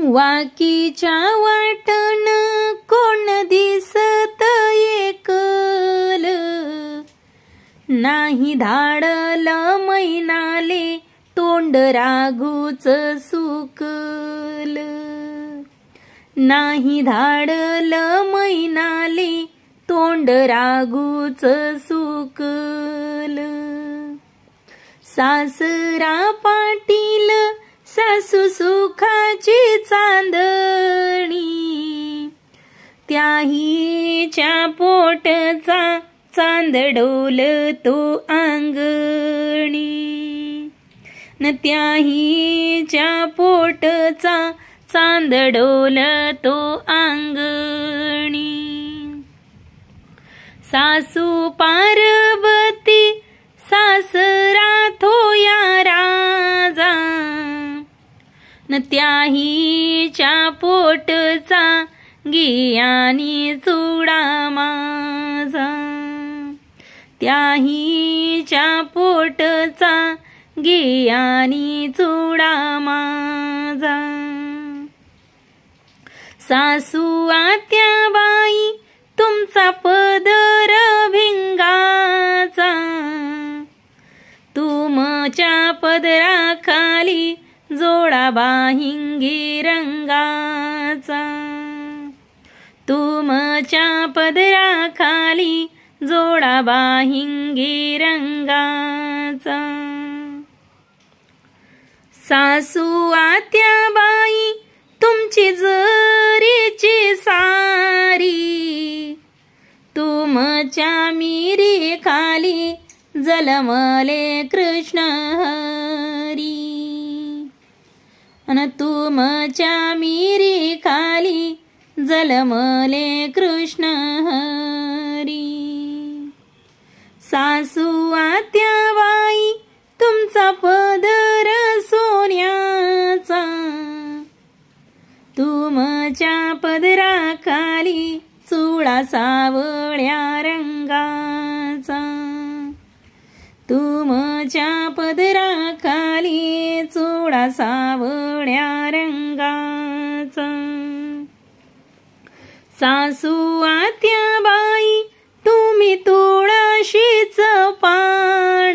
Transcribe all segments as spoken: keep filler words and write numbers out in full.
वाकीच्या वाटण कोण दिसत एकल, नाही धाडल मैनाले तोंड राघूच सुकल, नाही धाडल मैनाले तोंड राघूच सुकल. सासरा पाटील सासू सुखाची चांदणी, त्याहीच्या पोटचा चांदडोल तो अंगणी, न त्याहीच्या पोटचा चांदडोल तो अंगणी. सासू पार्वती सासरा थोया राजा, न त्याहीच्या पोटचा गियानी चुडा माझा, त्याहीच्या पोटचा गियानी चुडा माझा. सासू आत्याबाई तुमचा पदर भिंगाचा, तुमच्या पदराखाली जोडा बाहिंगी रंगाचा, तुमच्या पदराखाली जोडा बाहिंगी रंगाचा. सासू आत्याबाई तुमची जरीची सारी, तुमच्या मिरी खाली जलमले कृष्ण हरी, अन तुमच्या मिरी खाली जलमले कृष्ण हरी. सासू आत्याबाई तुमचा पदर सोन्याचा, तुमच्या पदराखाली चुडा सावळ्या रंगाचा, तुमच्या पदराखाली चुडा सावळ्या रंगाचा. सासू आत्याबाई तुम्ही तुळशीच पान,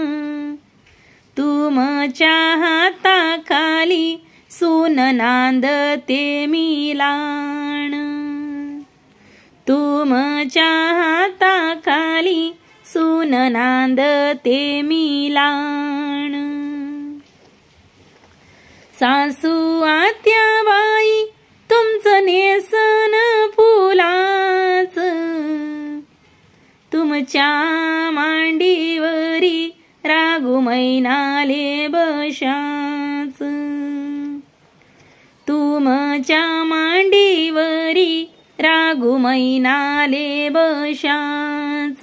तुमच्या हाताखाली सून नांदते मिलान, तुमच्या हाताखाली सून नांदते मिलान. सासू आत्याबाई तुमचं नेसन फुलाच, तुमच्या मांडीवरी रागू मैनाले बशाच, तुमच्या मांडीवरी रागू मैनाले बशाच.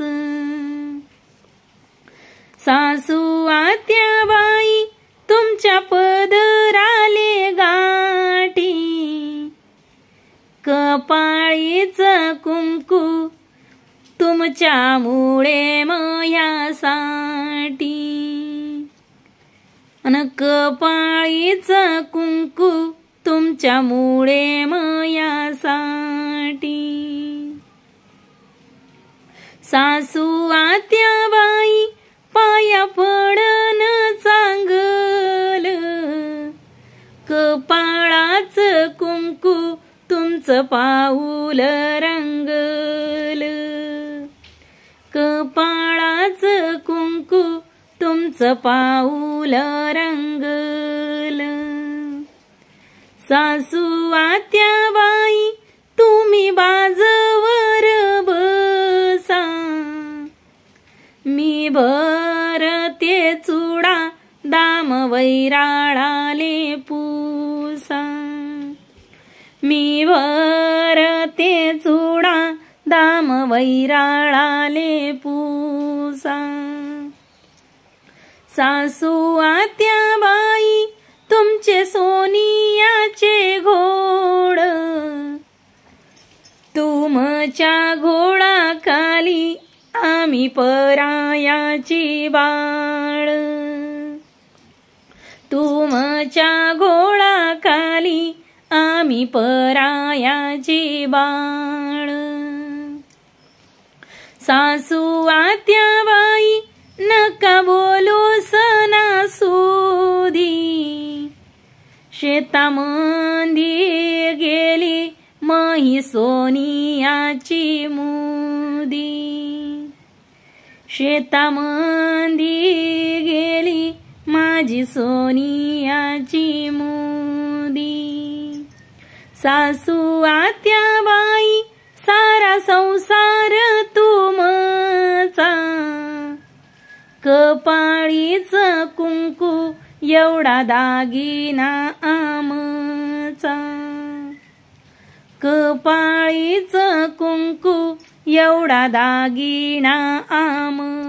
सासू आत्याबाई तुमच्या पदराले गाठी, कपाळीच कुंकू तुमच्या मुळे मयासाठी, अन कपाळीच कुंकू तुमच्या मुळे मयासाठी. सासू आत्याबाई पाया पडन चांगल, कपाळाच कुंकू तुमचं पाऊल रंगल, कपाळाच कुंकू तुमचं पाऊल रंगल. सासू आत्याबाई तुम्ही बाजवर बसा, मी भरते चुडा दाम वैराळाले पुसा, मी भरते चुडा दाम वैराळाले पुसा. सासू आत्याबाई तुमचे सोनियाचे घोड, तुमच्या घोडाखाली आम्ही परायाची बाळ, तुमच्या घोडाखाली आम्ही परायाची बाळ. सासू आत्याबाई नका बोलू सणासुदी, शेतामंदी गेली मही सोनियाची मुदी. शेतामंदी गेली माझी सोनियाची मुदी. सासू आत्याबाई सारा संसार तुमचा, कपाळीच कुंकू एवढा दागिना आमचा. कपाळीच कुंकू एवढा दागिना आमचा.